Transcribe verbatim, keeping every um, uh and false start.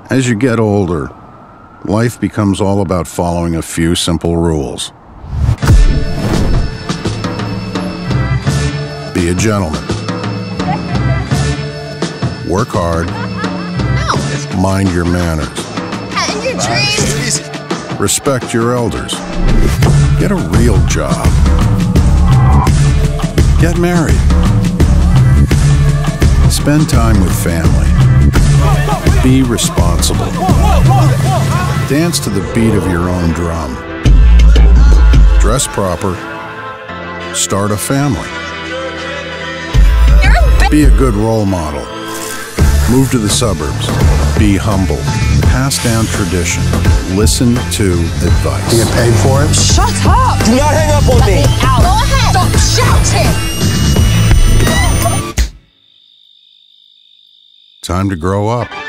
As you get older, life becomes all about following a few simple rules. Be a gentleman. Work hard. No. Mind your manners. And your dreams. Respect your elders. Get a real job. Get married. Spend time with family. Be responsible. Dance to the beat of your own drum. Dress proper. Start a family. Be a good role model. Move to the suburbs. Be humble. Pass down tradition. Listen to advice. You get paid for it? Shut up! Do not hang up on me! Out. Go ahead! Stop shouting! Time to grow up.